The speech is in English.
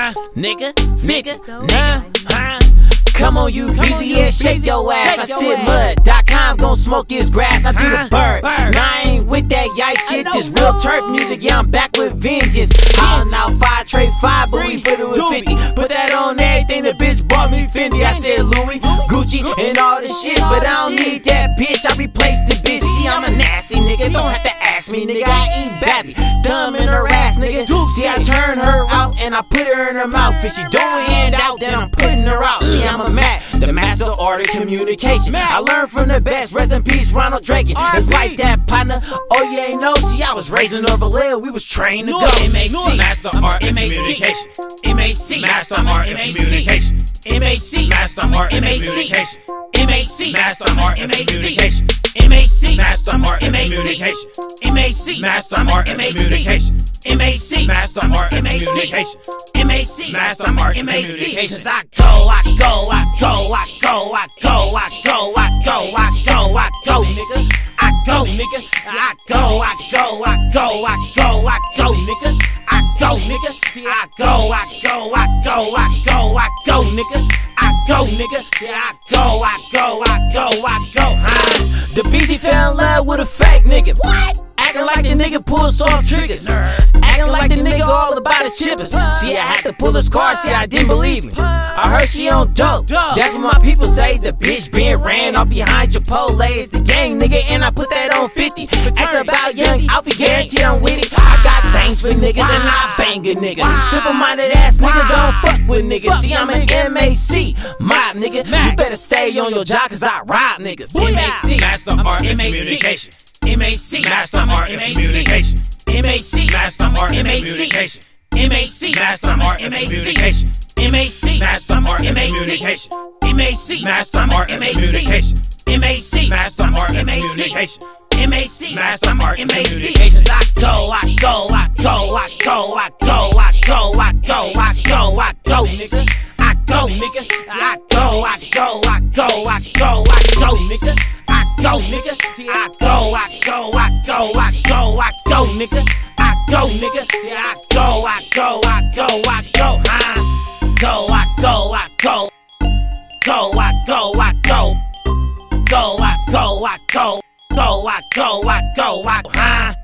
Come on, you busy ass, shake your ass. I said mud.com gon' smoke his grass. I do the bird. Now I ain't with that yike shit. This real turf music, yeah, I'm back with vengeance. Hollin' out 5 trade 5, but we put it with 50. Put that on everything, the bitch bought me Fendi. I said Louis, Gucci, and all this shit, but I don't need that bitch. I replaced the bitch. See, I'm a nasty nigga. Don't have to ask me, nigga. I eat Babby, dumb in her ass, nigga. See, I turn her out and I put her in her mouth. If she don't hand out, then I'm putting her out. See, I'm a the master art of communication. I learned from the best. Rest in peace, Ronald Draken. It's like that, partner. Oh, you ain't know? See, I was raising over Lil. We was trained to go. MAC, master art of communication. MAC, master art of communication. MAC, master art of communication. MAC, master art of communication. MAC, master art of communication. MAC, master art of communication. MAC, master art of communication. MAC, master art of communication. Cause I go, nigga. I go, nigga. I go, nigga. I go, nigga. I go. The BD fell in love with a fake nigga. What? Acting like the nigga pulls soft triggers. Acting like the nigga all about his chippers. See, I had to pull his car, see, I didn't believe me. I heard she on dope. That's what my people say. The bitch being ran off behind Chipotle. It's the gang, nigga, and I put that on 50. Ask about young Alfie, guarantee I'm with it. I got things for niggas and I bang a nigga. Simple-minded ass niggas don't fuck with niggas. See, I'm an MAC mob, nigga. You better stay on your job, cause I rob niggas. MAC, master art of communication. MAC, master art of communication. MAC, master art of communication. MAC, master art of communication. MAC, master art of communication. MAC, master art of communication. MAC, master art of communication. MAC, master art of communication. I go, nigga. I go, nigga. I go,